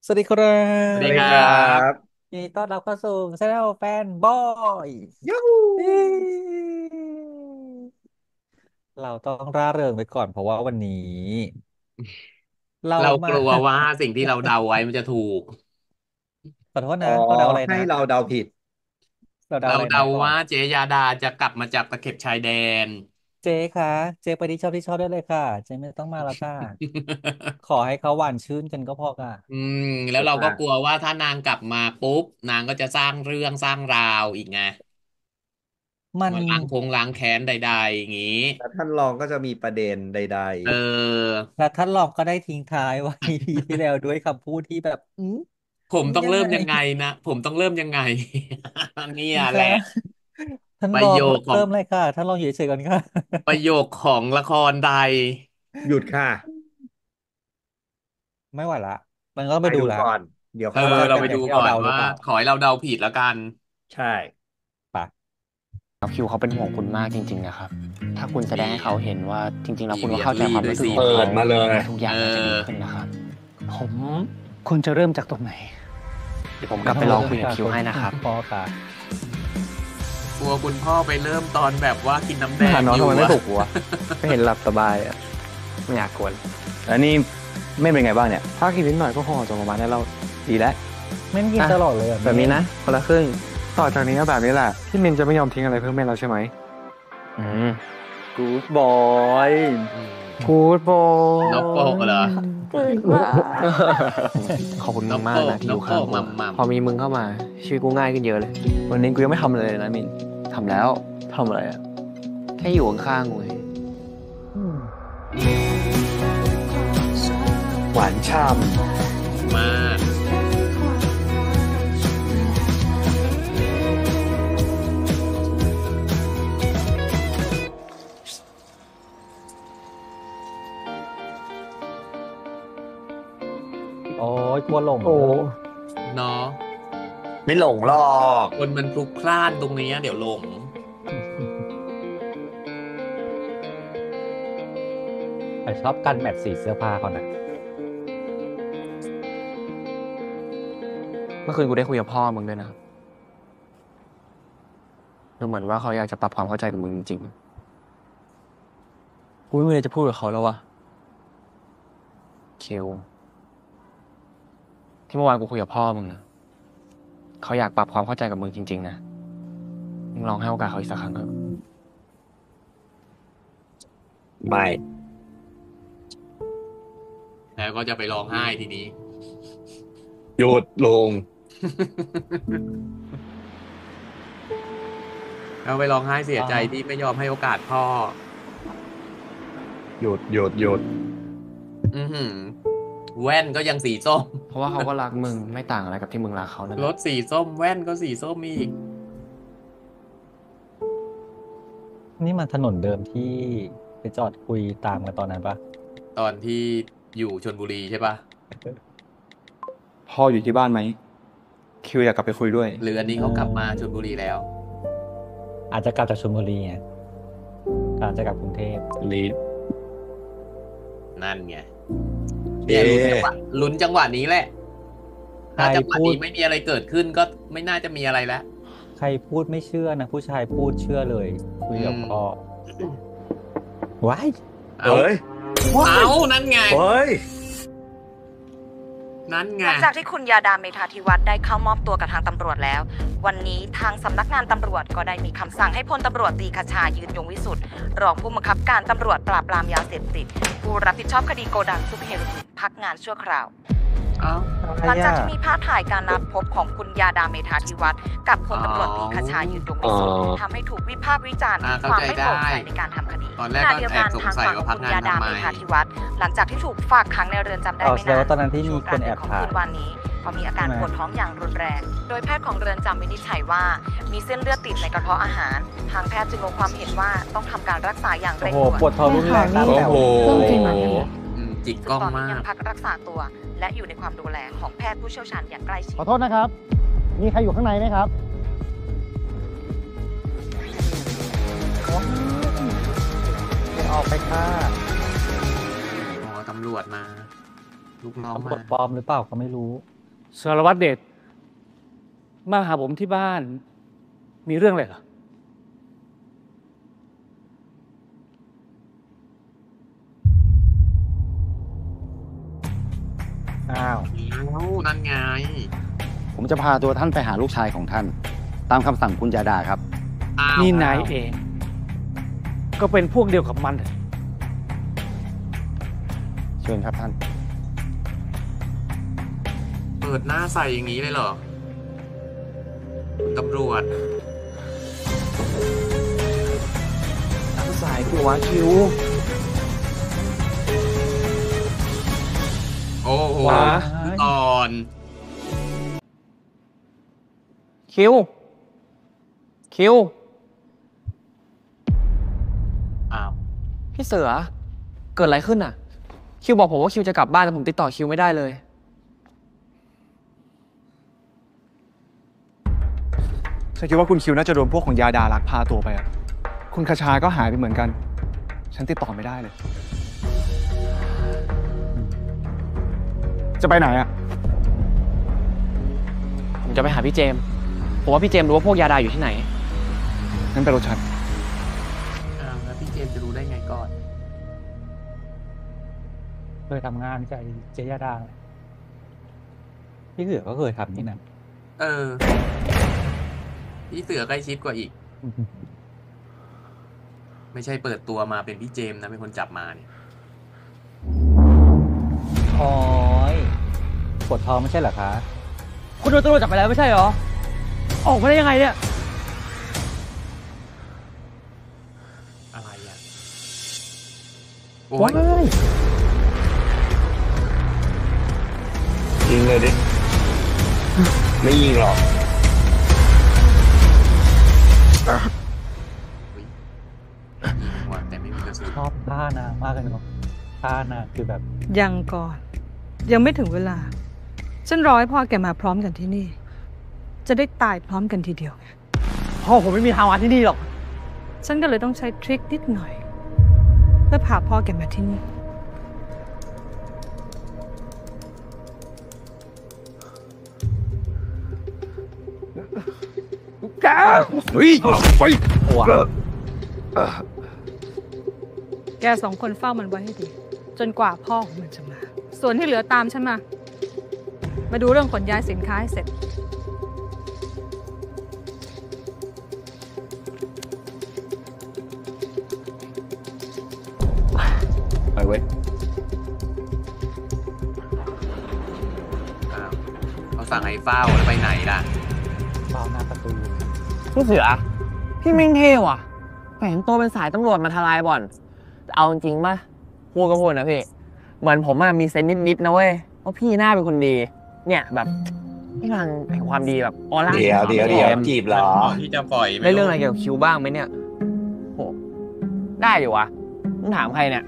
สวัสดีครัสวัสดีครับบยินดีต้อนรับเข้าสู่ช anel แฟนบอยยูฮูเย้เราต้องร่าเริงไปก่อนเพราะว่าวันนี้เราเรากมาลัวว่าสิ่งที่เราเดาไว้มันจะถูกขอโทษอ๋อนะเราเดาอะไรนะให้เราเดาผิดเราเดาเราอะไรเดาว่านะก่อนเจยาดาจะกลับมาจากตะเข็บชายแดนเจ๊คะเจ๊ไปที่ชอบได้เลยค่ะเจ๊ไม่ต้องมาแล้วค่ะขอให้เขาหวานชื่นกันก็พอค่ะอืมแล้วถูกปะเราก็กลัวว่าถ้านางกลับมาปุ๊บนางก็จะสร้างเรื่องสร้างราวอีกไงมันมาล้างแค้นใดๆอย่างนี้แต่ท่านรองก็จะมีประเด็นใดเออและท่านรองก็ได้ทิ้งท้ายไว้ปีที่แล้วด้วยคำพูดที่แบบผมต้องยังไงเริ่มยังไงนะผมต้องเริ่มยังไงเนี่ยคุณคะแหละท่านประรองโยคของเริ่มเลยค่ะท่านรองอยู่เฉยๆก่อนค่ะประโยคของละครใดๆหยุดค่ะไม่ไหวละมันก็ต้องไปไปดูละดูก่อนเดี๋ยวเออค่อยว่ากันเราไปดูว่าจะเป็นอย่างที่เราก่อนว่าเดาหรือเปล่าขอให้เราเดาผิดแล้วกันใช่ปะแล้วคิวเขาเป็นห่วงคุณมากจริงๆนะครับ ถ้าคุณแสดงให้เขาเห็นว่าจริงๆแล้วคุณก็เข้าใจความรู้สึกของเปิเขาดมาเลยทุกอย่างเอน่าจะดีอขึ้นนะครับ ผมคุณจะเริ่มจากตรงไหน เดี๋ยวผมกลับไปลองคุยกับคิวให้นะครับพอค่ะกลัวคุณพ่อไปเริ่มตอนแบบว่ากินน้ำแดงหาน้องอยู่ทำไมไม่อะปลุกวะไม่เห็นหลับสบายอ่ะไม่อยากกวนแล้วนี่ไม่เป็นไงบ้างเนี่ยถ้ากินนิดหน่อยก็คงออกจากโรงพยาบาลได้แล้วดีแล้วไม่กินตลอดเลยอ่ะแบบนี้นะคนละครึ่งต่อจากนี้ก็แบบนี้แหละพี่มินจะไม่ยอมทิ้งอะไรเพื่อแม่เราใช่ไหมอืมกู๊ดบอยอืมกู๊ดบอยนกโปกเหรอขอบคุณนมึงมากกโปกนะที่นกโปอยู่ข้างกูกมัมมัมพอมีมึงเข้ามาชีวิตกูง่ายขึ้นเยอะเลยวันนี้กูยังไม่ทำอะไรเลยนะมินทำแล้วทำอะไรอ่ะแค่อยู่ข้างๆกูเองหวานช่มากโอ้ยกลัวหลงโอ้เนาะำไม่หลงหรอกคนมันพลุกพล่านตรงนี้เดี๋ยวหลงแต่ชอบกันแมทสีเสื้อผ้าเขานะเมื่อคืนกูได้คุยกับพ่อมึงด้วยนะดูเหมือนว่าเขาอยากจะปรับความเข้าใจกับมึงจริงๆกูไม่มีอะไรจะพูดกับเขาแล้ววะเคลที่เมื่อวานกูคุยกับพ่อมึงนะเขาอยากปรับความเข้าใจกับมึงจริงๆนะมึงลองให้โอกาสเขาอีกสักครั้งเถอะไม่แล้วก็จะไปร้องไห้ทีนี้หยุดลงแล้วไปร้องไห้เสียใจที่ไม่ยอมให้โอกาสพ่อหยุดอือหือแว่นก็ยังสีส้มเพราะว่าเขาก็รักมึงไม่ต่างอะไรกับที่มึงรักเขานั่นแหละรถสีส้มแว่นก็สีส้มอีกนี่มันถนนเดิมที่ไปจอดคุยตามกันตอนนั้นปะตอนที่อยู่ชลบุรีใช่ปะพ่ออยู่ที่บ้านไหมคิวอยากกลับไปคุยด้วยหรืออันนี้เขากลับมาชลบุรีแล้วอาจจะกลับจากชลบุรีไงอาจจะกลับกรุงเทพลีดนั่นไงเอ๊เนี่ยลุ้นจังหวะนี้แหละใครถ้าจังหวะพูดนี้ไม่มีอะไรเกิดขึ้นก็ไม่น่าจะมีอะไรแล้วใครพูดไม่เชื่อนะผู้ชายพูดเชื่อเลยคุยอืมกับพ่อว้ายเอาเฮ้ยเอานั่นไงเฮ้ยนั่นไงหลังจากที่คุณยาดาเมธาธิวัฒน์ได้เข้ามอบตัวกับทางตำรวจแล้ววันนี้ทางสำนักงานตำรวจก็ได้มีคำสั่งให้พลตำรวจตรีคชายืนยงวิสุทธิ์รองผู้บังคับการตำรวจปราบปรามยาเสพติดผู้รับผิดชอบคดีโกดังซุปเฮโรอีนพักงานชั่วคราวเอาหลังจากที่มีภาพถ่ายการนัดพบของคุณยาดาเมธาธิวัฒน์กับพลตำรวจตรีคชายืนยงวิสุทธิ์ทำให้ถูกวิพากษ์วิจารณ์ถึงความไม่โปร่งใสในการทำคดีตอนแรกขณะก็เดียวแอกับนสงทางสัยฝั่งขอว่าพักงคุณยาดางานทำไมเมธาธิวัฒน์หลังจากที่ถูกฝากขังในเรือนจำได้ไม่แสดงนานว่าตอนนั้นที่มีคนแอบของถ่ายคืนวันนี้เขามีอาการปวดท้องอย่างรุนแรง โดยแพทย์ของเรือนจำวินิจฉัยว่ามีเส้นเลือดติดในกระเพาะอาหารทางแพทย์จึงลงความเห็นว่าต้องทำการรักษาอย่างโอ้เร่งโหด่วนปวดท้องรุนแรงตามแถวโอ้โหจิกกซึ่งตอนนี้ล้องมายักงพักรักษาตัว และอยู่ในความดูแลของแพทย์ผู้เชี่ยวชาญอย่างใกล้ชิดขอโทษนะครับ มีใครอยู่ข้างในไหมครับออกไปค่ะอ๋อตำรวจมาลูกน้องตำรวมาจปลอมหรือเปล่าก็ไม่รู้สารวัตรเดชมาหาผมที่บ้านมีเรื่องอะไรเหรออ้าวนั่นไงผมจะพาตัวท่านไปหาลูกชายของท่าน ตามคำสั่งคุณยาดาครับนี่นายเอง ก็เป็นพวกเดียวกับมันเหรอเชิญครับท่านเปิดหน้าใส่อย่างนี้เลยเหรอคุณตำรวจตั้งสายคือวะคิวโอ้โหว้าตอนคิว คิวอ้าวพี่เสือ เกิดอะไรขึ้นอ่ะ คิวบอกผมว่าคิวจะกลับบ้านแต่ผมติดต่อคิวไม่ได้เลยฉันคิดว่าคุณคิวน่าจะโดนพวกของยาดาลักพาตัวไปอ่ะ คุณคชาก็หายไปเหมือนกัน ฉันติดต่อไม่ได้เลย จะไปไหนอ่ะผมจะไปหาพี่เจมส์ผมว่าพี่เจมส์รู้ว่าพวกยาดาอยู่ที่ไหนงั้นไปรถฉันอ้าวแล้วพี่เจมส์จะรู้ได้ไงก่อนเคยทำงานกับเจยาดาพี่เสือก็เคยทำนี่นะเออ พี่เสือใกล้ชิดกว่าอีก ไม่ใช่เปิดตัวมาเป็นพี่เจมส์นะเป็นคนจับมาเนี่ยโอ้ยปวดท้องไม่ใช่เหรอคะคุณโดนตำรวจจับไปแล้วไม่ใช่เหรอ ออกมาได้ยังไงเนี่ยอะไรอ่ะ โอ้ยยิงเลยดิ ไม่ยิงหรอกยิงว่ะแต่ไม่มีกระสุนชอบท่านางมากเลยเนาะท่านางคือแบบยังก่อน ยังไม่ถึงเวลา ฉันรอให้พ่อแกมาพร้อมกันที่นี่ จะได้ตายพร้อมกันทีเดียวไงพ่อผมไม่มีทางมาที่นี่หรอกฉันก็เลยต้องใช้ทริคนิดหน่อย เพื่อพาพ่อแกมาที่นี่เฮ้ยไปแกสองคนเฝ้ามันไว้ให้ดี จนกว่าพ่อของมันจะมา ส่วนที่เหลือตามฉันมา มาดูเรื่องขนย้ายสินค้าให้เสร็จไปเว้ยอ้าวเขาสั่งให้เฝ้าแล้วไปไหนล่ะเบาหน้าประตูพี่เสือ พี่มิ่งเท่ว่ะแฝงตัวเป็นสายตำรวจมาทลายบ่อนแต่เอาจริงป่ะพูดก็พูดนะพี่ เหมือนผมมีเซนส์นิดๆนะเว้ยว่าพี่หน้าเป็นคนดี เนี่ยแบบพี่พลังแห่งความดีแบบออร่าเดี๋ยวจีบเหรอที่จะปล่อยได้เรื่องอะไรเกี่ยวกับคิวบ้างไหมเนี่ยโหได้อยู่วะมึงถามใครเนี่ย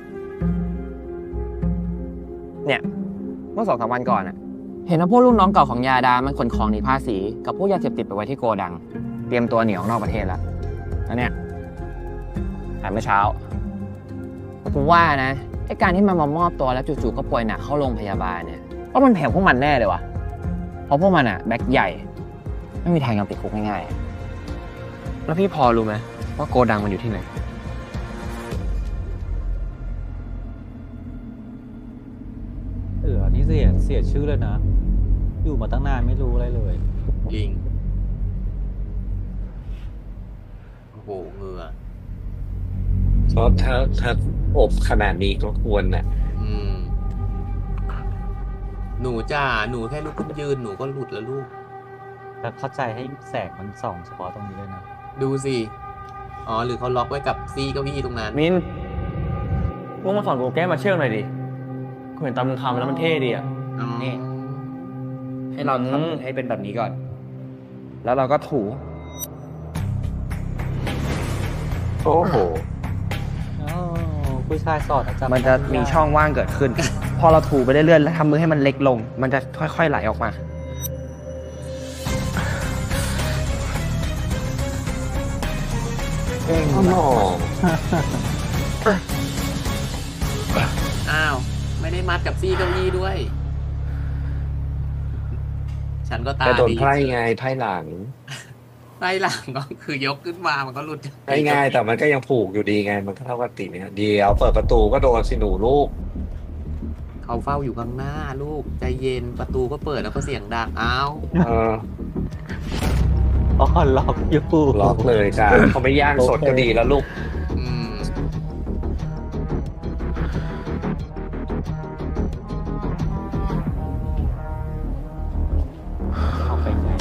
เมื่อ2-3 วันก่อนอะเห็นว่าพวกลูกน้องเก่าของยาดามันขนของหนีภาษีกับพวกยาเสพติดไปไว้ที่โกดัง เตรียมตัวหนีออกนอกประเทศแล้วแล้วเนี่ยหายเมื่อเช้าผมว่านะไอ้การที่มันมามอบตัวแล้วจู่ๆก็ป่วยหนักเข้าโรงพยาบาลเนี่ยว่ามันแผงพวกมันแน่เลยวะเพราะพวกมันอะแบ็คใหญ่ไม่มีทางยอมติดคุกง่ายๆแล้วพี่พอรู้ไหมว่าโกดังมันอยู่ที่ไหนนี่เสียชื่อเลยนะ อยู่มาตั้งนานไม่รู้อะไรเลยจริง โอ้โหเหงื่อเพราะถ้าอบขนาดนี้ก็ควรน่ะอืม หนูจ้าหนูแค่ลุกขึ้นยืนหนูก็หลุดแล้วลูกแล้วเข้าใจให้แสงมันส่องเฉพาะตรงนี้เลยนะดูสิ อ๋อ หรือเขาล็อกไว้กับซี่เก้าอี้ตรงนั้นมินมึงมาสอนกูแก้มาเชื่อมหน่อยดิกูเห็นตอนมึงทำแล้วมันเท่ดีอ่ะ นี่ ให้เราทำให้เป็นแบบนี้ก่อน แล้วเราก็ถูโอ้โหผู้ชายสอดอาจารย์มันจะมีช่องว่างเกิดขึ้น พอเราถูไปเรื่อยๆแล้วทำมือให้มันเล็กลง มันจะค่อยๆไหลออกมาเก่งมากอ้าว ไม่ได้มัดกับซี่เก้าอี้ด้วยฉันก็ตาแต่โดนดีไพ่ไงไพ่หลังไพ่หลังก็คือยกขึ้นมามันก็หลุดง่ายๆแต่มันก็ยังผูกอยู่ดีไง มันก็เท่ากับติเนี่ยเดี๋ยวเปิดประตูก็โดนสิหนูลูกเขาเฝ้าอยู่ข้างหน้าลูกใจเย็นประตูก็เปิดแล้วก็เสียงดังอ้าวเอออ๋อล็อกอยู่ล็อกเลยจ้าเขาไม่ย่างสดก็ดีแล้วลูกอืมเอาไปไง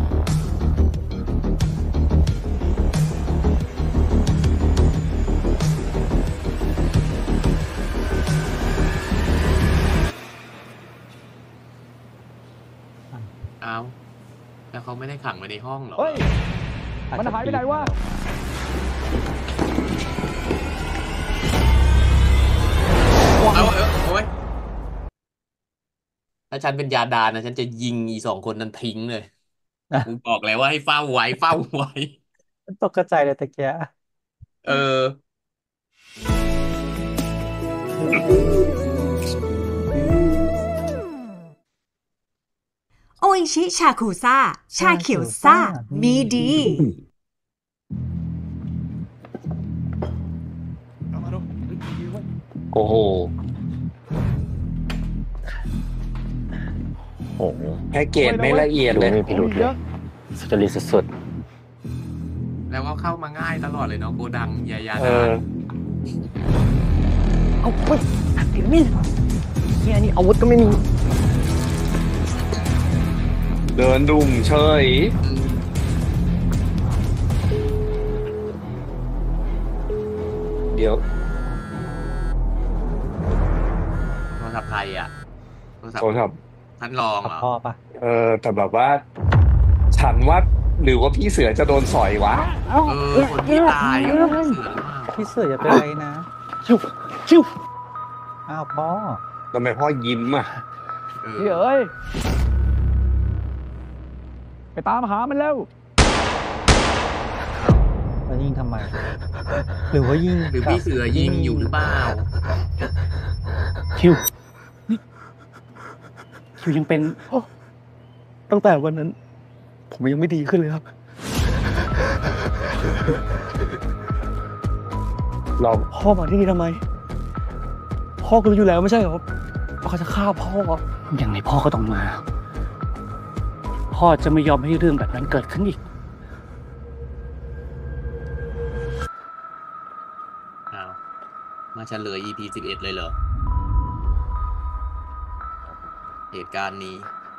อ้าวแล้วเขาไม่ได้ขังไว้ในห้องเหรอเฮ้ย มันหายไปไหนวะเอาโอ้ยถ้าฉันเป็นยาดานะฉันจะยิงอีสองคนนั้นทิ้งเลยกูบอกแล้วว่าให้เฝ้าไว้เฝ้าไว้ตกกระจายเลยตะเกียะเออโออิชิชาคุซ่า ชาเขียวซ่า มีดีโอ้โหโอ้โหแพ็กเกจไม่ละเอียดดูเลยไม่มีพิรุธเลยสุจริตสุดแล้วก็เข้ามาง่ายตลอดเลยเนาะโกดังยายาเอดาอเอาเฮ้ยถือมีดเฮียนี่อาวุธก็ไม่มีเดินดุ่มเฉย เดี๋ยวโทรศัพท์ใครอ่ะโทรศัพโทรท์ศัพท์ท่านรองเหรอพ่อปะแต่แบบว่า ฉันว่าหรือว่าพี่เสือจะโดนสอยวะคนที่ตายเสือหรือเปล่าพี่เสืออย่าเป็นไรนะชิวชิวอ้าวพ่อทำไมพ่อยิ้มอ่ะเอเฮ้ยอเอ้ย ไปตามหามันแล้วแล้วยิงทำไม หรือว่ายิงหรือพี่เสือยิงอยู่หรือเปล่าคิวนี่คิวยังเป็นตั้งแต่วันนั้น ผมยังไม่ดีขึ้นเลยครับเราพ่อมาที่นี่ทำไม พ่อก็รู้อยู่แล้วไม่ใช่เหรอว่าเขาจะฆ่าพ่อ อย่างไรพ่อก็ต้องมา พ่อจะไม่ยอมให้เรื่องแบบนั้นเกิดขึ้นอีกอ้าว มาเฉลย EP 11 เลยเหรอ เหตุการณ์นี้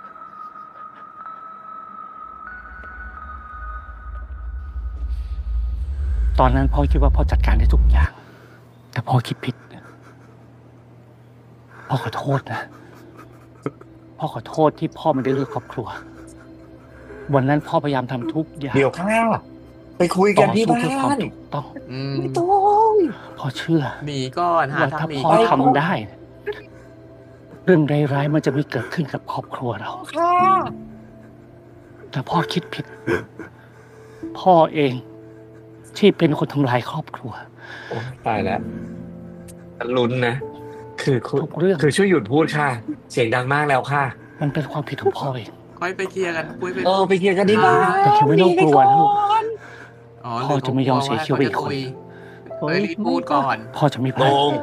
ตอนนั้นพ่อคิดว่าพ่อจัดการได้ทุกอย่าง แต่พ่อคิดผิดนะพ่อขอโทษนะ พ่อขอโทษที่พ่อไม่ได้เลือกครอบครัว วันนั้นพ่อพยายามทำทุกอย่างเดี๋ยวข้าไปคุยกันที่บ้าต่อสู้เพื่อความนถูกต้องอืมไม่ต้องพ่อเชื่อหนีก่อนหาว่าทาถ้างหนีพ่อก่อนทำได้ เรื่องร้ายๆมันจะไม่เกิดขึ้นกับครอบครัวเราค่ะแต่พ่อคิดผิด พ่อเองที่เป็นคนทำลายครอบครัวโอ้ยตายแล้วลุ้นนะ คือคุณทุกเรื่องคือช่วยหยุดพูดค่ะ เสียงดังมากแล้วค่ะมันเป็นความผิดของพ่อเองค่อยไปเคลียร์กันคุยไปไปเคลียร์กันที่บ้านแต่คิวไม่ต้องกลัวนะลูกอ๋อพ่อจะไม่ยอมเสียคิวไปอีกคนเฮ้ยรีบพูดก่อนพ่อจะไม่พโดลาดง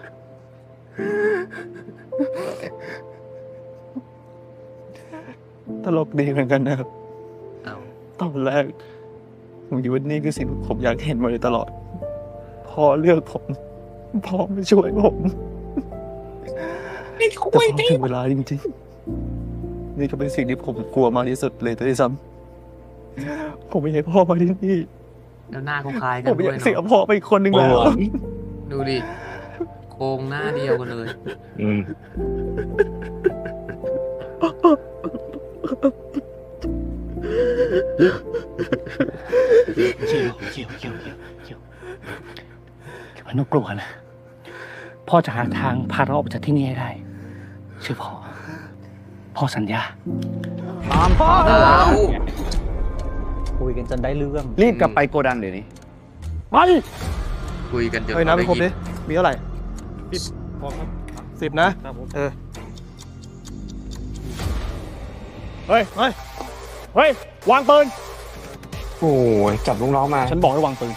ตลกดีเหมือนกันนะครับอ้าวตอนแรกผมคิดว่านี่คือสิ่งที่ผมอยากเห็นมาโดยตลอด พ่อเลือกผม พ่อไม่ช่วยผมแต่พอถึงเวลาจริงๆ นี่ก็เป็นสิ่งที่ผมกลัวมากที่สุดเลยด้วยซ้ำผมไม่ให้พ่อมาที่นี่แล้วหน้าเขาคล้ายกัผนมด้อวยยากเสียเนาะพ่อไปอีกคนหนึ่งแล้วดูดิ โครงหน้าเดียวกันเลยอืมคิวมันต้องกลัวนะ พ่อจะหาทางพาเราออกจากที่นี่ให้ได้เชื่อพ่อ พ่อสัญญาตามพ่อเอาคุยกันจนได้เรื่องรีบกลับไปโกดังเดี๋ยวนี้ไปคุยกันจนเฮ้ยน้ำไปครบเขาดิได้ยินมีเท่าไหร่ 10 นะครับผมเออเฮ้ย เฮ้ย เฮ้ย วางปืนโอ้ยจับลูกน้องมาฉันบอกให้วางปืน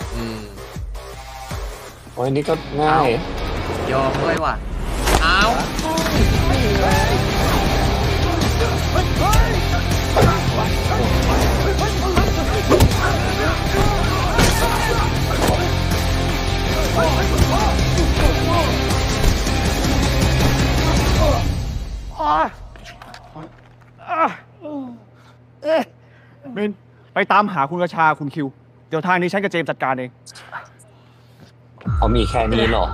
โอ้ยนี่ก็ง่ายยอมด้วยว่ะเอามิน ไปตามหาคุณกระชาคุณคิว เดี๋ยวทางนี้ฉันกับเจมส์จัดการเองเขามีแค่นี้เหรอ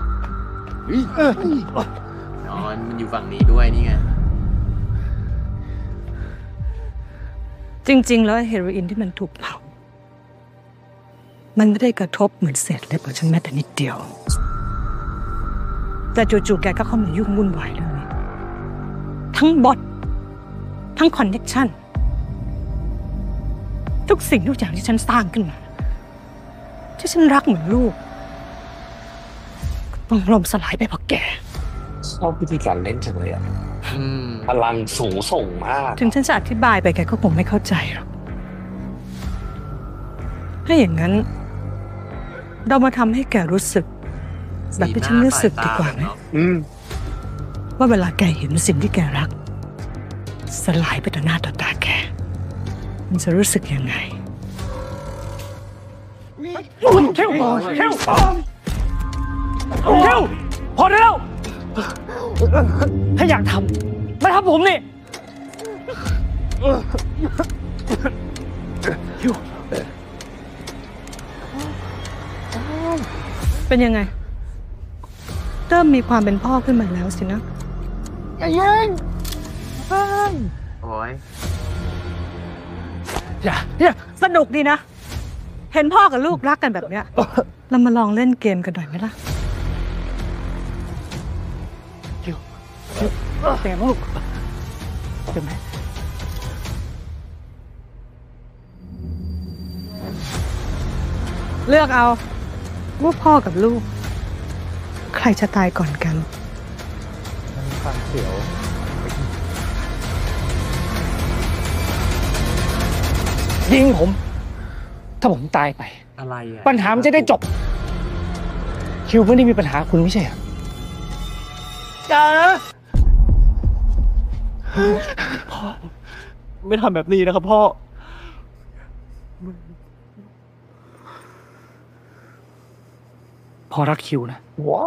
อ๋อมันอยู่ฝั่งนี้ด้วยนี่ไงจริง ๆ แล้วเฮโรอีนที่มันถูกเผา มันไม่ได้กระทบเหมือนเศษเล็บของฉันแม้แต่นิดเดียว แต่จู่ๆแกก็เข้ามายุ่งวุ่นวายเรื่องนี้ทั้งบอททั้งคอนเนคชั่นทุกสิ่งทุกอย่างที่ฉันสร้างขึ้นมาที่ฉันรักเหมือนลูกก็ต้องล่มสลายไปเพราะแกชอบวิธีการเล่นจังเลยอ่ะพลังสูงส่งมากถึงฉันจะอธิบายไปแกก็คงไม่เข้าใจหรอกถ้าอย่างนั้น เรามาทำให้แกรู้สึกแบบที่ฉันรู้สึกดีกว่าไหมว่าเวลาแกเห็นสิ่งที่แกรักสลายไปต่อหน้าต่อตาแกมันจะรู้สึกยังไงเทวพอได้แล้ว ถ้าอยากทำมาทำผมนี่เป็นยังไงเริ่มมีความเป็นพ่อขึ้นมาแล้วสินะอย่ายิงโอ้ยอย่าสนุกดีนะ เห็นพ่อกับลูกรักกันแบบเนี้ยเรามาลองเล่นเกมกันหน่อยไหมล่ะเป็นไงบ้างลูกเจ็บไหมเลือกเอาว่าพ่อกับลูก ใครจะตายก่อนกันฟังเสียวยิงผม ถ้าผมตายไปอะไรอ่ะปัญหามันจะได้จบ คิวไม่ได้มีปัญหาคุณไม่ใช่เหรออย่านะพ่อไม่ทำแบบนี้นะครับพ่อพ่อรักคิวนะว้า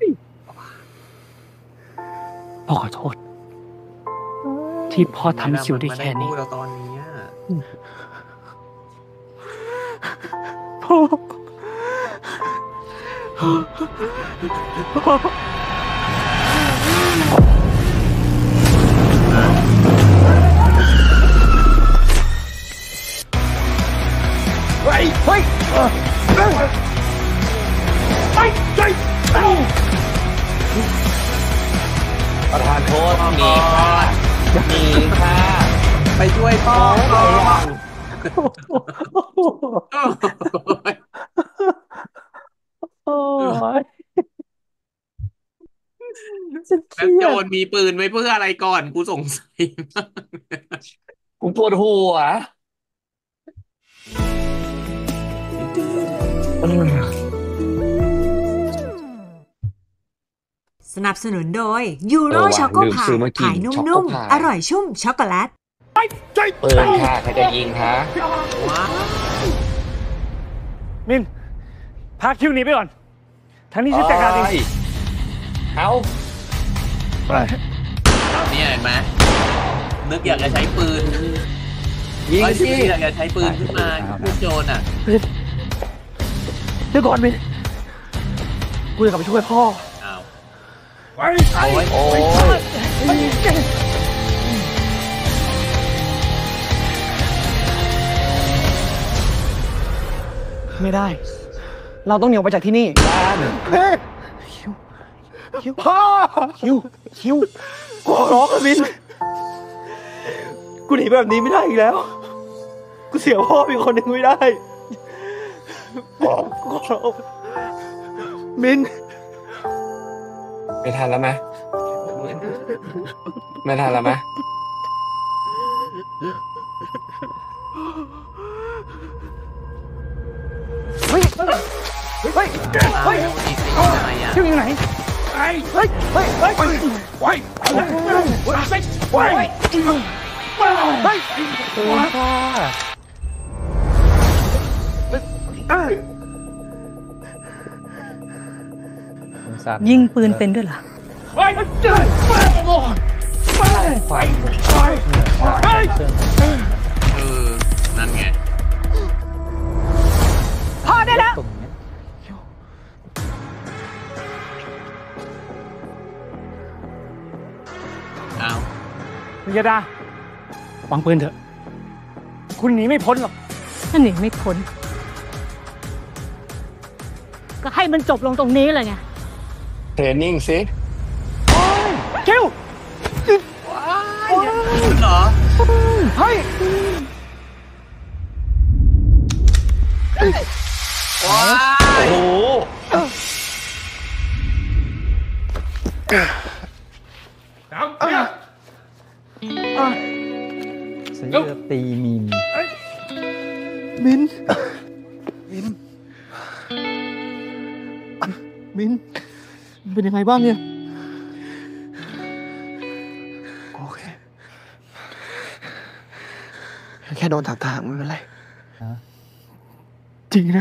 พ่อขอโทษที่พ่อทำคิวได้แค่นี้ตอนนี้พ่อเฮ้ยเฮ้ยประธานโทษหนีค่ะหนีค่ะไปช่วยพ่อแล้วโจรมีปืนไว้เพื่ออะไรก่อนกูสงสัยมากกูปวดหัวสนับสนุนโดยยูโรช็อกโกพายขายนุ่มๆอร่อยชุ่มช็อกโกแลตเปิดค่ะใครจะยิงคะมินพาคิวหนีไปก่อนทั้งนี้ฉันจัดการเองเอาเนี่ยเห็นไหมนึกอยากจะใช้ปืนยิงสิอยากจะใช้ปืนขึ้นมาพวกโจรอ่ะเดี๋ยวก่อนมินกูจะกลับไปช่วยพ่อโอ้ยไม่ได้เราต้องหนีออกไปจากที่นี่คิวพ่อคิวกูร้องกับมินกูหนีแบบนี้ไม่ได้อีกแล้วกูเสียพ่อเป็นคนหนึ่งไม่ได้กูขอร้องมินไม่ทันแล้วไหมไม่ทันแล้วไหมเฮ้ยเฮ้ยเฮ้ยเฮ้ยคิวอยู่ไหนเฮ้ยเฮ้ยเฮ้ยเฮ้ยเฮ้ยเฮ้ยยิงปืนเป็นด้วยเหรอนั่นไงพอได้แล้วเอาคุณยาดาวางปืนเถอะคุณหนีไม่พ้นหรอกถ้าหนีไม่พ้นก็ให้มันจบลงตรงนี้เลยไงเทรนนิ่งสิคิวคุณเหรอเฮ้ยว้าโอ้ยโหฉันจะตีมินมิน มิน เป็นยังไงบ้างเนี่ย โอเค แค่โดนถากๆไม่เป็นไร จริงนะ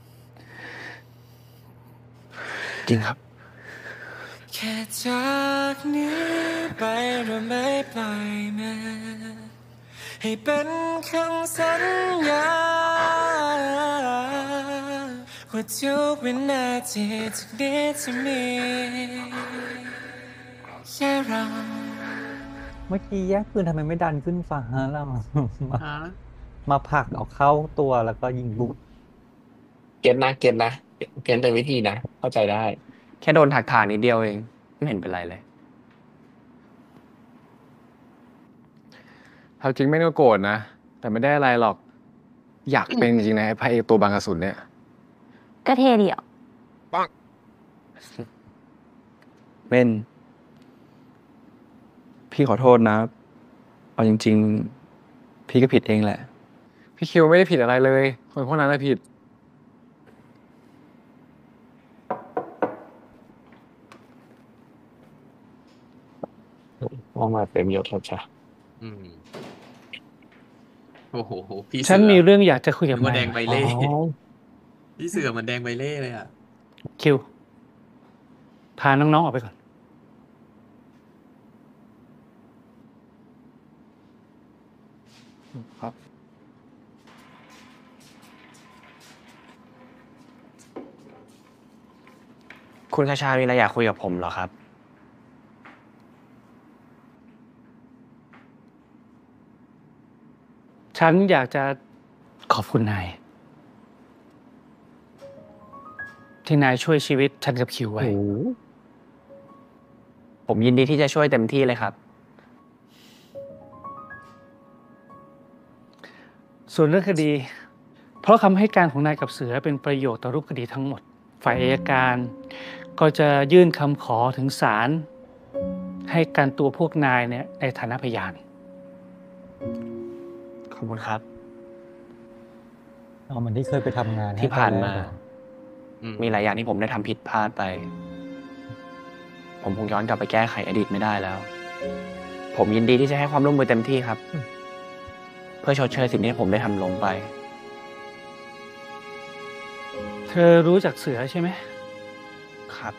จริงครับแค่จากนี้ไปเราไม่ปล่อยมือให้เป็นคำสัญญาว่าทุกวินาทีจากนี้จะมีแค่เราเมื่อกี้แยกปืนทำไมไม่ดันขึ้นฟ้าเรา มาผลักเอาเข้าตัวแล้วก็ยิงบุกเก็ตนะเป็นวิธีนะเข้าใจได้แค่โดนถากๆนิดเดียวเองไม่เห็นเป็นไรเลยเอาจริงไม่ก็โกรธนะ แต่ไม่ได้อะไรหรอก อยากเป็นจริงๆนะไอ้พระเอกตัวบางกระสุนเนี่ยก็เท่ดีอ่ะเม่น พี่ขอโทษนะ เอาจริงๆ พี่ก็ผิดเองแหละพี่คิวไม่ได้ผิดอะไรเลยคนพวกนั้นน่ะผิดว่ามาเต็มยศแล้วจ้ะโอ้โหพี่ฉันมีเรื่องอยากจะคุยกับมันนายแดงใบเล่พี่เสือมันแดงใบเล่เลยอ่ะคิว พาน้องๆออกไปก่อนครับคุณคชามีอะไรอยากคุยกับผมเหรอครับฉันอยากจะขอบคุณนาย ที่นายช่วยชีวิตฉันกับคิวไว้ผมยินดีที่จะช่วยเต็มที่เลยครับส่วนเรื่องคดี เพราะคำให้การของนายกับเสือเป็นประโยชน์ต่อรูปคดีทั้งหมด ฝ่ายอัยการก็จะยื่นคำขอถึงศาลให้การตัวพวกนายเนี่ยในฐานะพยานขอบคุณครับเอาเหมือนที่เคยไปทำงานที่ผ่านมาให้ตอแรกเหรอมีหลายอย่างที่ผมได้ทำผิดพลาดไป ผมคงย้อนกลับไปแก้ไขอดีตไม่ได้แล้ว ผมยินดีที่จะให้ความร่วมมือเต็มที่ครับ เพื่อชดเชยสิ่งที่ผมได้ทำลงไปเธอรู้จักเสือใช่ไหมครับ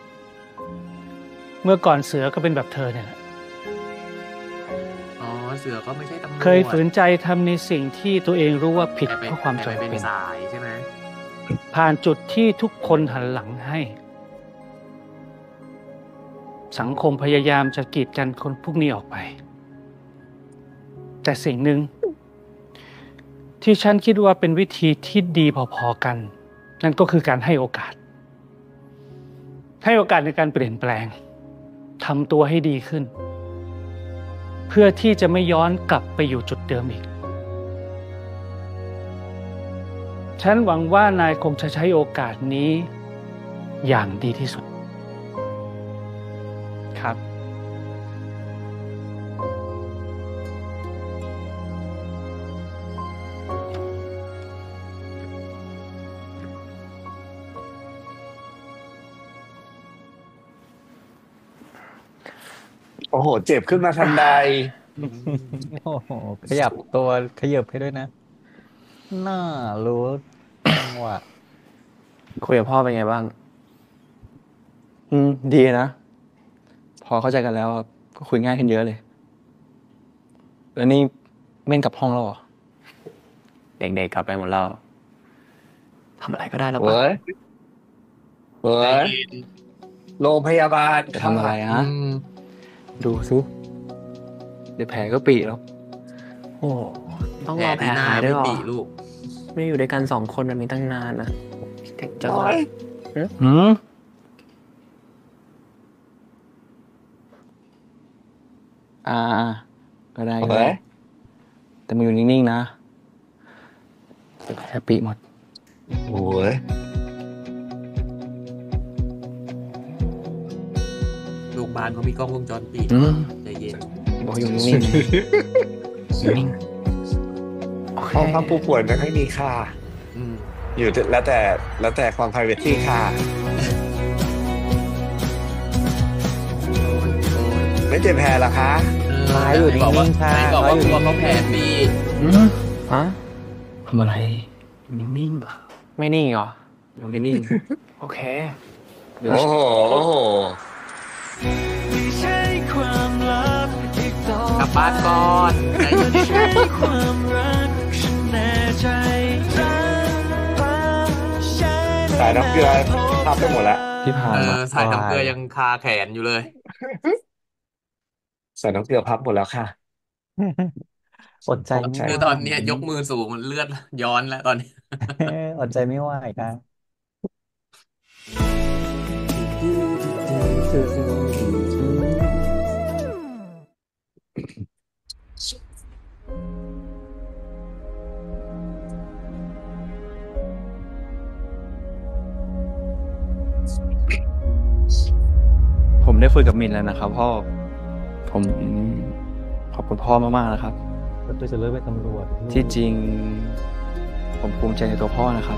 เมื่อก่อนเสือก็เป็นแบบเธอเนี่ยแหละอ๋อเสือก็ไม่ใช่ตำรวจเคยฝืนใจทำในสิ่งที่ตัวเองรู้ว่าผิดเพราะความจำเป็เป็น นสายใช่ไหมผ่านจุดที่ทุกคนหันหลังให้ สังคมพยายามจะกีดกันคนพวกนี้ออกไป แต่สิ่งหนึ่งที่ฉันคิดว่าเป็นวิธีที่ดีพอๆกัน นั่นก็คือการให้โอกาส ให้โอกาสในการเปลี่ยนแปลงทำตัวให้ดีขึ้น เพื่อที่จะไม่ย้อนกลับไปอยู่จุดเดิมอีก ฉันหวังว่านายคงจะใช้โอกาสนี้อย่างดีที่สุดครับโอ้โห เจ็บขึ้นมาทันใดโอ้โหขยับตัวขยับให้ด้วยนะ น่ารู้จังหวะคุยกับพ่อเป็นไงบ้าง ดีนะ พอเข้าใจกันแล้วก็คุยง่ายขึ้นเยอะเลย แล้วนี่เม่นกลับห้องแล้วเหรอเด็กๆกลับไปหมดแล้วทำอะไรก็ได้แล้วปะเว้ย เว้ย โรงพยาบาลจะทำอะไรฮะ ดูซิเดี๋ยวแผลก็ปีแล้วโอ้ต้องรอแผลหายด้วยเหรอไม่ปีลูกไม่ได้อยู่ด้วยกัน2 คนแบบนี้ตั้งนานนะเด็กจังเลยก็ได้ก็ได้ แต่มึงอยู่นิ่งๆนะแฮปปี้หมดโอ้ยโรงพยาบาลเขามีกล้องวงจรปิดใจเย็นบอกอยู่นิ่งๆนิ่งห้องพักผู้ป่วยไม่ค่อยมีค่าอยู่แล้วแต่ความ privacy ค่ะ ไม่เจ็บแผลหรอคะซ้ายอยู่นิ่งๆค่ะไหนบอกว่าตัวเขาแผลปีฮะทำอะไร นิ่งๆป่ะไม่นิ่งเหรอยังไม่นิ่ง โอเคโอ้โหกลับบ้านก่อนสายน้ำเกลือทับไปหมดแล้วที่ผ่านมาสายน้ำเกลือยังคาแขนอยู่เลยสายน้ำเกลือพับหมดแล้วค่ะอดใจไม่คือตอนเนี้ยยกมือสูงมันเลือดย้อนแล้วตอนนี้อดใจไม่ไหวค่ะผมได้คุยกับมินแล้วนะครับพ่อ ผมขอบคุณพ่อมากๆนะครับก็จะเลิกเป็นตำรวจที่จริง ผมภูมิใจในตัวพ่อนะครับ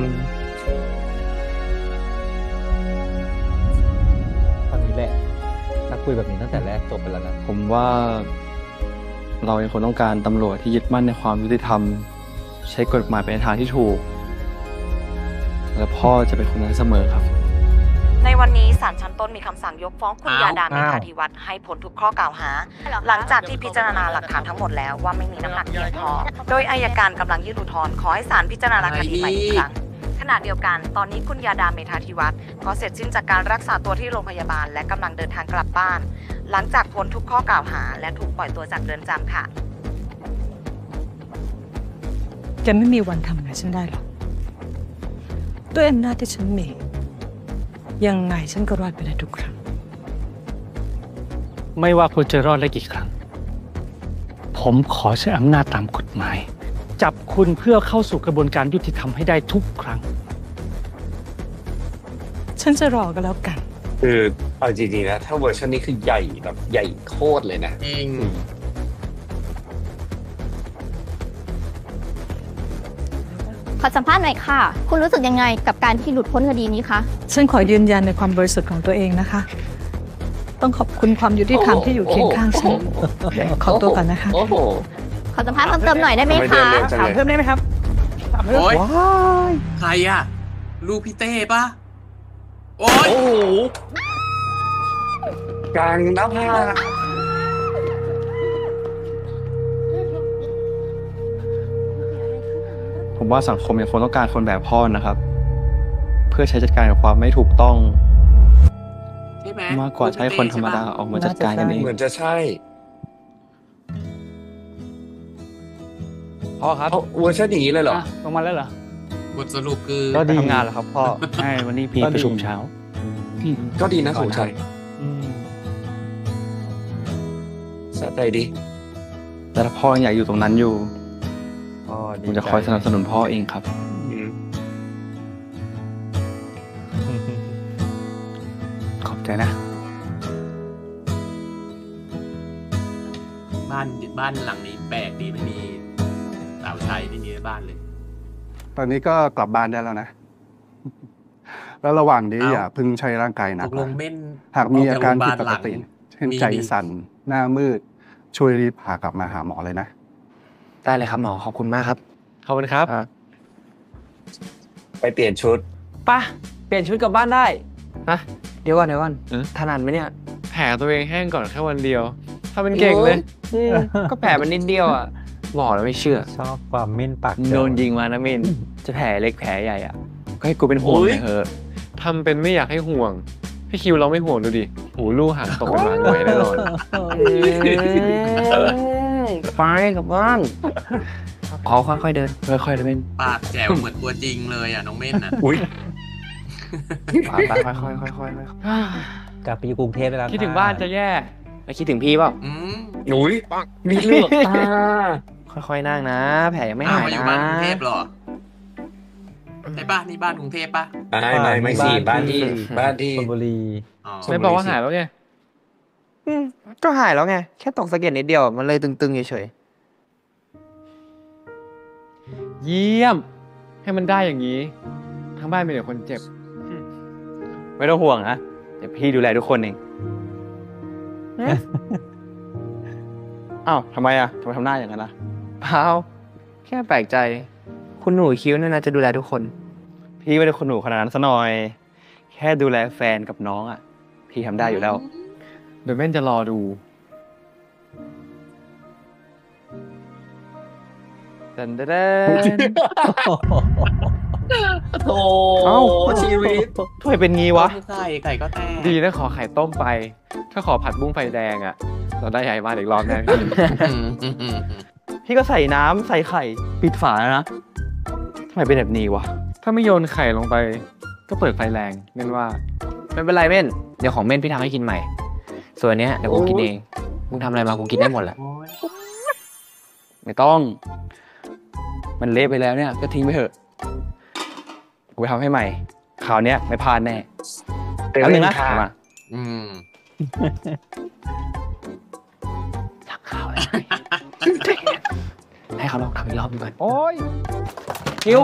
ตอนนี้แหละถ้าคุยแบบนี้ตั้งแต่แรกจบไปแล้วนะผมว่าเรายังคงต้องการตำรวจที่ยึดมั่นในความยุติธรรม ใช้กฎหมายเป็นทางที่ถูก และพ่อจะเป็นคนนั้นเสมอครับในวันนี้ศาลชั้นต้นมีคำสั่งยกฟ้องคุณยาดาเมธาธิวัฒน์ให้พ้นทุกข้อกล่าวหา หลังจากที่พิจารณาหลักฐานทั้งหมดแล้วว่าไม่มีน้ำหนักเพียงพอ โดยอัยการกำลังยื่นอุทธรณ์ขอให้ศาลพิจารณาคดีใหม่อีกครั้ง ขณะเดียวกันตอนนี้คุณยาดาเมธาธิวัฒน์ก็เสร็จสิ้นจากการรักษาตัวที่โรงพยาบาลและกำลังเดินทางกลับบ้าน หลังจากพ้นทุกข้อกล่าวหาและถูกปล่อยตัวจากเรือนจำค่ะแกไม่มีวันทำอะไรฉันได้หรอกด้วยอำนาจที่ฉันมียังไงฉันก็รอดไปได้ทุกครั้งไม่ว่าคุณจะรอดได้กี่ครั้ง ผมขอใช้อำนาจตามกฎหมาย จับคุณเพื่อเข้าสู่กระบวนการยุติธรรมให้ได้ทุกครั้งฉันจะรอก็แล้วกันคือเอาจริงๆนะถ้าเวอร์ชันนี้คือใหญ่แบบใหญ่โคตรเลยนะจริงขอสัมภาษณ์หน่อยค่ะ คุณรู้สึกยังไงกับการที่หลุดพ้นคดีนี้คะฉันขอยืนยันในความบริสุทธิ์ของตัวเองนะคะ ต้องขอบคุณความยุติธรรมที่อยู่เคียงข้างฉันขอตัวก่อนนะคะขอสัมภาษณ์เพิ่มเติมหน่อยได้ไหมคะถามเพิ่มได้ไหมครับถามเพิ่มโอ๊ยว้ายใครอะลูกพี่เต้ปะโอ๊ยโอ้โหกลางหน้าผากผมว่าสังคมยังคงต้องการคนแบบพ่อนะครับ เพื่อใช้จัดการกับความไม่ถูกต้องใช่ไหมมากกว่าใช้คนธรรมดาออกมาจัดการกันเองเหมือนจะใช่พ่อครับเวอร์ชันอย่างนี้เลยเหรอลงมาแล้วเหรอบทสรุปคือก็ดีทำงานเหรอครับพ่อใช่ วันนี้พี่ประชุมเช้าก็ดีนะสมชัยสะใจดีแต่ถ้าพ่อยังอยากอยู่ตรงนั้นอยู่ผมจะคอยสนับสนุนพ่อเองครับขอบใจนะบ้านหลังนี้แปลกดีไม่มีสาวใช้ไม่มีในบ้านเลยตอนนี้ก็กลับบ้านได้แล้วนะ แล้วระหว่างนี้อย่าเพิ่งใช้ร่างกายหนัตกกลงเม่นหากมีอาการผิดปกติเช่นใจสั่นหน้ามืด ช่วยรีบพากลับมาหาหมอเลยนะได้เลยครับหมอขอบคุณมากครับขอบคุณครับไปเปลี่ยนชุดป่ะ เปลี่ยนชุดกลับบ้านได้นะเดี๋ยวก่อนถนัดไหมเนี่ยแผลตัวเองแห้งก่อนแค่วันเดียวถ้าเป็นเก่งเลยก็แผลมันนิดเดียวอ่ะบอกแล้วไม่เชื่อชอบความเม่นปากโดนยิงมานะมินจะแผลเล็กแผลใหญ่อะก็ให้กูเป็นห่วงหน่อยเถอะทำเป็นไม่อยากให้ห่วงพี่คิวเราไม่ห่วงดูดิหูลู่หางตกเป็นหมาหน่วยแน่นอนไปกลับบ้านขอค่อยๆเดินค่อยๆเดินปากแจ๋วเหมือนตัวจริงเลยอ่ะน้องเม่นอ่ะอุ้ยไปค่อยๆกลับไปอยู่กรุงเทพได้แล้วคิดถึงบ้านจะแย่แล้วคิดถึงพี่เปล่าอุ้ยมีเลือกตาค่อยๆนั่งนะแผลยังไม่อ้าวหายมาอยู่นะบ้านกรุงเทพเหรอใช่ป่ะนี่บ้านกรุงเทพป่ะไม่สิบ้านที่ชลบุรีไม่บอกว่าหายแล้วไงก็หายแล้วไงแค่ตกสะเก็ดนิดเดียวมันเลยตึงๆเฉยเยี่ยมให้มันได้อย่างนี้ทั้งบ้านมีแต่คนเจ็บไม่ต้องห่วงนะเดี๋ยวพี่ดูแลทุกคนเอง อ้าวทำไมอ่ะทำไมทำหน้าอย่างนั้นล่ะเปล่าแค่แปลกใจ คุณหนูคิ้วเนี่ยนะจะดูแลทุกคนพี่ไม่ได้คนหนูขนาดนั้นซะหน่อย แค่ดูแลแฟนกับน้องอ่ะ พี่ทำได้อยู่แล้วเดี๋ยวแม่นจะรอดูเดินโธ่เอ้าชีวิตทำไมเป็นงี้วะไก่ก็แตกดีนะขอไข่ต้มไป ถ้าขอผัดบุ้งไฟแดงอะเราได้ใหญ่มากอีกรอบแน่พี่พี่ก็ใส่น้ำใส่ไข่ปิดฝาแล้วนะทำไมเป็นแบบนี้วะถ้าไม่โยนไข่ลงไป ก็เปิดไฟแรงเม่นว่าไม่เป็นไรเม่นเดี๋ยวของเม่นพี่ทำให้กินใหม่ ส่วนเนี้ยเดี๋ยวกูกินเองมึงทำอะไรมากูกินได้หมดแหละไม่ต้อง มันเละไปแล้วเนี่ยก็ทิ้งไปเถอะกูไปทำให้ใหม่คราวเนี้ยไม่พลาดแน่แล้วนึงนะมาสั่งข้าวเลยให้เขาลองทำอีกรอบดูก่อนโอ้ยคิว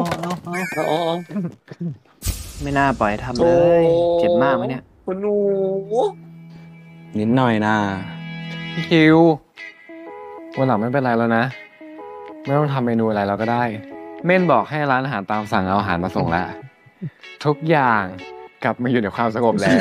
ไม่น่าปล่อยทำเลยเจ็บมากไหมเนี่ยคุณหนูนิดหน่อยนะพี่คิววันหลังไม่เป็นไรแล้วนะ ไม่ต้องทำเมนูอะไรเราก็ได้ เม่นบอกให้ร้านอาหารตามสั่งเอาอาหารมาส่งแล้ว ทุกอย่างกลับมาอยู่ในความสงบแล้ว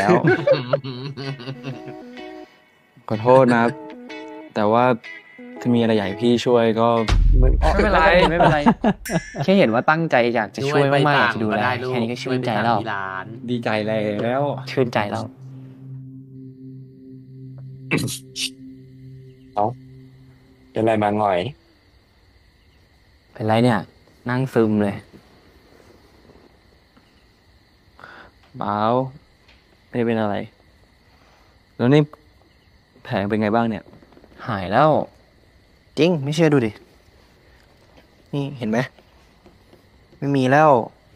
ขอโทษนะ แต่ว่าถ้ามีอะไรอยากให้พี่ช่วยก็ไม่เป็นไรไม่เป็นไร แค่เห็นว่าตั้งใจอยากจะช่วยมากๆอยากจะดูแลแค่นี้ก็ชื่นใจแล้วดีใจแล้วชื่นใจแล้วเป็นไรมาหน่อยเป็นไรเนี่ย นั่งซึมเลยเปล่าไม่ได้เป็นอะไร แล้วนี่แผลเป็นไงบ้างเนี่ยหายแล้ว จริงไม่เชื่อดูดิ นี่เห็นไหมไม่มีแล้ว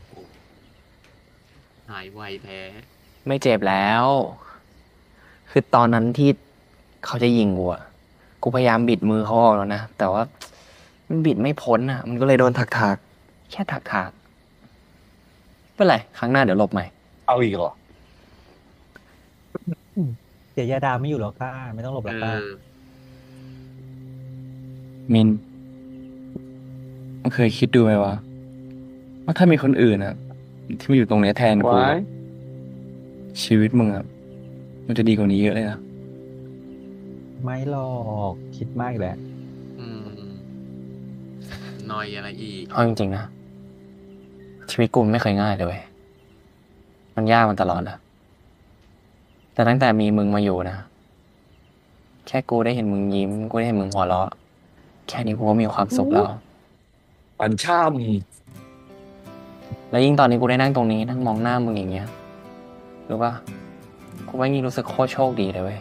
หายไวแท้ไม่เจ็บแล้ว คือตอนนั้นที่เขาจะยิงกูอะกูพยายามบิดมือเขาออกแล้วนะ แต่ว่ามันบิดไม่พ้นอะมันก็เลยโดนถักๆแค่ถักๆไม่เป็นไรครั้งหน้าเดี๋ยวหลบใหม่เอาอีกเหรอเดี๋ยวยาดาไม่อยู่หรอกค่ะไม่ต้องหลบหรอกค่ะมินมันเคยคิดดูไหมว่าถ้ามีคนอื่นอะที่มาอยู่ตรงนี้แทนกูอะชีวิตมึงอะมันจะดีกว่านี้เยอะเลยนะไม่หรอกคิดมากแหละหน่อยอะไรอีกเอาจริงๆนะชีวิตกูไม่เคยง่ายเลยเว้ยมันยากมันตลอดอะแต่ตั้งแต่มีมึงมาอยู่นะแค่กูได้เห็นมึงยิ้มกูได้เห็นมึงหัวเราะแค่นี้กูก็มีความสุขแล้วปันช่ำแล้วยิ่งตอนนี้กูได้นั่งตรงนี้นั่งมองหน้ามึงอย่างเงี้ยรู้ป่ะกูว่ายิ่งรู้สึกโคตรโชคดีเลยเว้ย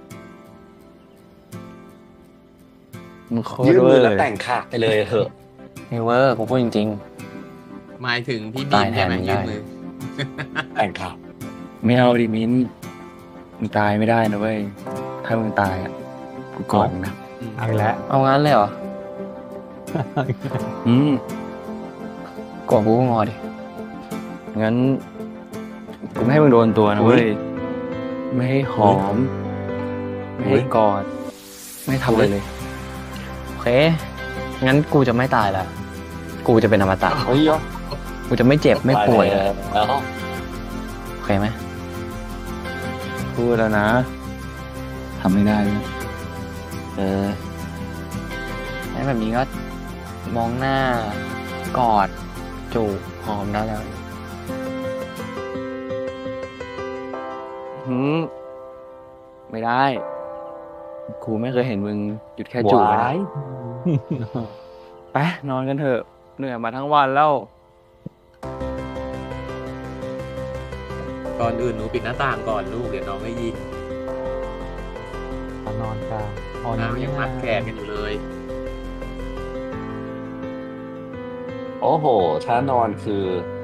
มึงโคตยื่รนเวมืออร์แล้วเลยแต่งขาไปเลยเถอะไม่เวอร์กูพูดจริงหมายถึงพี่ตาบียมแทใช่นไหมมึงยื่ได้นมือแต่งขาไม่เอาดิมินมึงตายไม่ได้นะเว้ยถ้ามึงตายอะกูโกรธมึงนะเอาอีกแล้วๆเอางั้นเลยเหรออืมกลัวกูก็งอดิงั้นกูไม่ให้มึงโดนตัวนะเว้ยไม่ให้หอมไม่ให้กอดไม่ทำอะไรเลย โอเค งั้นกูจะไม่ตายแล้ว กูจะเป็นอมตะเฮ้ยกูจะไม่เจ็บไม่ป่วยแล้วโอเคไหมพูดแล้วนะทำไม่ได้เลยงั้นแบบนี้ก็มองหน้ากอดจูบหอมได้แล้วไม่ได้ กูไม่เคยเห็นมึงหยุดแค่จูบเลยนะไปนอนกันเถอะเหนื่อยมาทั้งวันแล้วก่อนอื่นหนูปิดหน้าต่างก่อนลูกเดี๋ยวน้องไม่ยิงนอนกันน้ำยังมัดแขนกันอยู่เลยโอ้โหถ้านอนคือ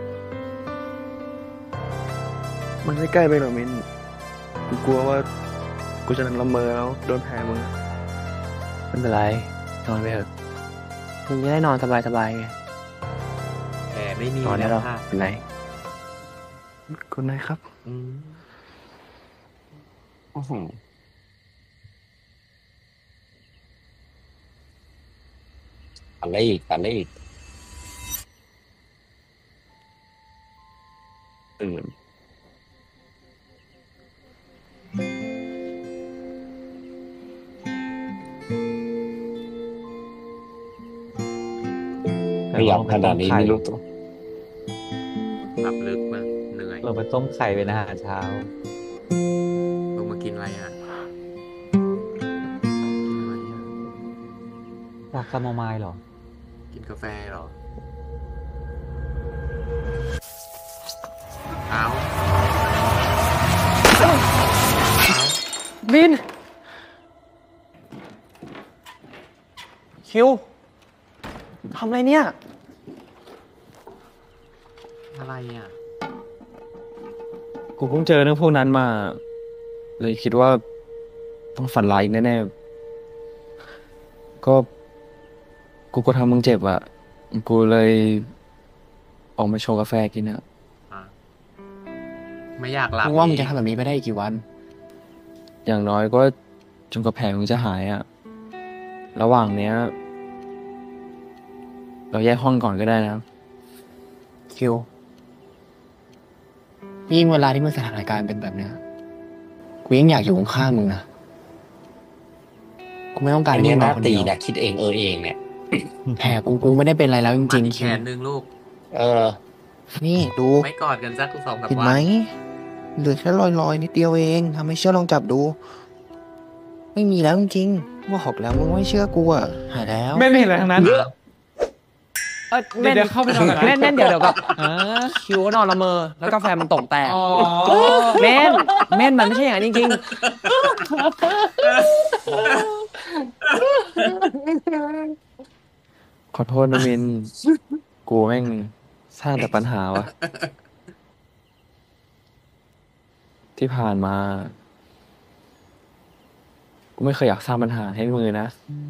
มันไม่ใกล้ไปหรอมินกูกลัวว่ากูจะละเมอแล้วโดนแผลมึงไม่เป็นไรนอนไปเถอะมึงจะได้นอนสบายๆไงแผลไม่มีนอนได้แล้แล้ว วค่ะเป็นไรคุณนายครับอะไรอีกตื่นไม่อยากขนาดนี้ไม่รู้ตัวหลับลึกมากเหนื่อยเราไปต้มไข่เป็นอาหารเช้าลงมากินอะไรอ่ะชาคาโมไมล์เหรอกินกาแฟเหรอเอาบิน คิวทำอะไรเนี่ยอะไรอ่ะกูเพิ่งเจอเรื่องพวกนั้นมา เลยคิดว่าต้องฝันร้ายอีกแน่ๆ กูก็ทำมึงเจ็บอ่ะ กูเลยออกมาชงกาแฟกินอ่ะไม่อยากหลับมึงว่ามึงจะทำแบบนี้ไปได้อีกกี่วัน อย่างน้อยก็จนกว่าแผลมึงจะหายอ่ะ ระหว่างเนี้ย เราแยกห้องก่อนก็ได้นะ คิว ยิ่งเวลาที่มันสถานการณ์เป็นแบบเนี้ย กูยิ่งอยากอยู่ข้างๆมึงนะ กูไม่ต้องการอันให้นี้มึงนอน่านคนตีเดียวนะคิดเองเองเนี่ยแผลกูไม่ได้เป็นอะไรแล้วจริงๆแขนหนึ่งลูกนี่ดูไม่กอดกันสัก2-3 เห็นวัไหมนเหลือแค่รอยๆนิดเดียวเองทำให้เชื่อลองจับดู ไม่มีแล้วจริงๆว่าหอกแล้วมึงไม่เชื่อกูอ่ะหายแล้วไม่เห็นอะไรทั้งนั้นเดี๋ยวเข้าไปนอนก่อนเม่นเดี๋ยวกับคิวก็นอนละเมอแล้วกาแฟมันตกแตกเม่นมันไม่ใช่อย่างนั้นจริงๆ ขอโทษนะมิน กูแม่งสร้างแต่ปัญหาวะที่ผ่านมา กูไม่เคยอยากสร้างปัญหาให้มึงเลยนะ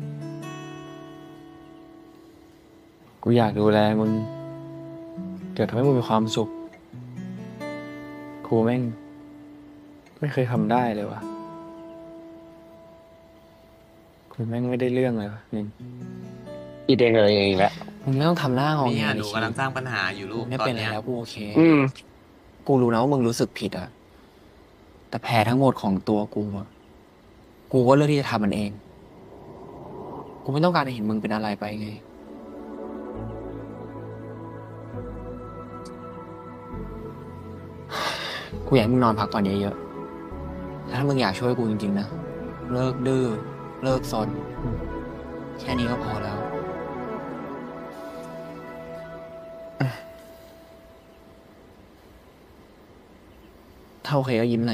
กูอยากดูแลมึงเกิดทำให้มึงมีความสุข กูแม่งไม่เคยทำได้เลยวะกูแม่งไม่ได้เรื่องเลยวะมินคิดเองแหละมึงไม่ต้องทำหน้างอเนี่แงยหนูกำลังสร้างปัญหาอยู่ลูกไม่ตอเป็น นไรเนี้ยแล้วกูโอเค กูรู้นะว่ามึงรู้สึกผิดอะแต่แผลทั้งหมดของตัวกูอะกูก็เลือกที่จะทำมันเอง กูไม่ต้องการจะเห็นมึงเป็นอะไรไปไง กูอยากให้มึงนอนพักตอนเยอะๆแล้วถ้ามึงอยากช่วยกูจริงๆนะ เลิกดื้อ เลิกซน แค่นี้ก็พอแล้ว ถ้าโอเคก็ยิ้มเลย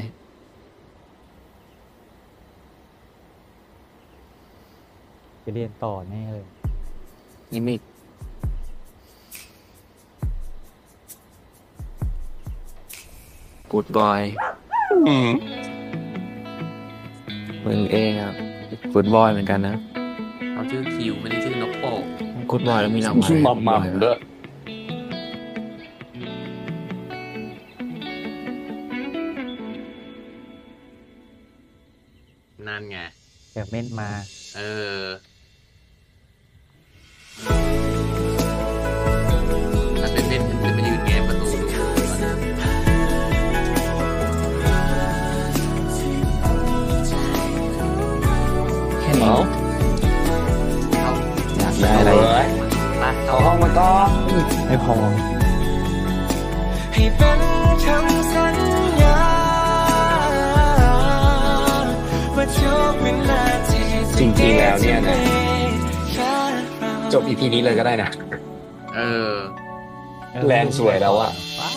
ไปเรียนต่อแน่เลยยิ้มอีก กูดบอยมึงเองอ่ะกูดบอยเหมือนกันนะเขาชื่อคิวไม่ได้ชื่อนกโป่งกูดบอยแล้วมีรางวัลมัมด้วยนั่นนไงเดี๋ยวเม่นมาเออถ้าเป็นเม่นฉันจะไปยืนแง้มประตูดูตอนนั้นแค่นี้อยากได้อะไรเอาห้องมาก่อนไม่พอให้เป็นคำสัญญาว่าทุกวินาทีจริงๆแล้วเนี่ยนะจบอีพีนี้เลยก็ได้นะเออแลนด์สวยแล้วอะ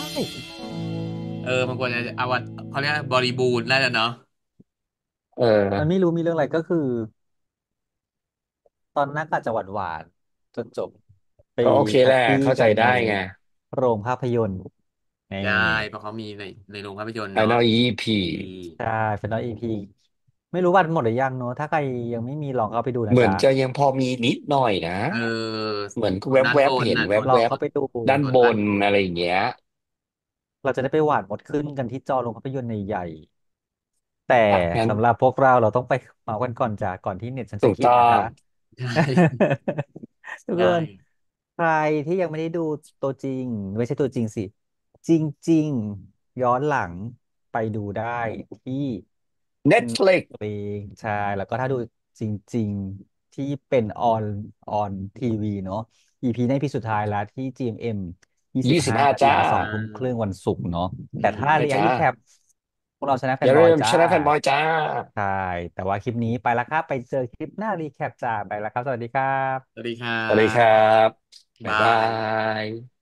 มันควรจะเอาว่าเขาเรียกบริบูรณ์ได้แล้วเนาะมันไม่รู้มีเรื่องอะไรก็คือ ตอนนั้นก็อาจจะหวานจนจบไปก็โอเคแหละแฮปปี้เข้าใจกันในได้ไงโรงภาพยนตร์ในใช่เพราะเขามีในโรงภาพยนตร์ Final เนาะ EP ใช่เป็นน้องอีพีไม่รู้วันหมดหรือยังเนอะถ้าใครยังไม่มีลองเข้าไปดูนะเหมือนจ๊ะจะยังพอมีนิดหน่อยนะ เหมือนแวด้านบบนๆเห็นน่ะแวลองบเข้าไปดูๆด้านบนอะไรอย่างเงี้ยเราจะได้ไปหวานหมดขึ้นกันที่จอโรงภาพยนตร์ใหญ่ๆแต่งั้นสำหรับพวกเราต้องไปเมากันก่อนจ้ะก่อนที่เน็ตฉันถูจะกกินต้อนะงคะใช่ทุกคใช่นใครที่ยังไม่ได้ดูตัวจริง ไม่ใช่ตัวจริงสิ จริงๆ ย้อนหลังไปดูได้ที่ Netflix เองใช่แล้วก็ถ้าดูจริงๆที่เป็นออนทีวีเนาะ EP ใน EP สุดท้ายแล้วที่ GMM 25 25 นาฬิจ้ากา20:30วันศุกร์เนาะแต่ถ้าได้ React จ้า Recap พวกเราชนะแฟอย่านบอลืยมจ้าชนะแฟนบอยจ้าใช่แต่ว่าคลิปนี้ไปแล้วครับ ไปเจอคลิปหน้ารีแคปจ้าไปแล้วครับ สวัสดีครับสวัสดีครัสวัสดีครับบบ๊ายบาบาย ย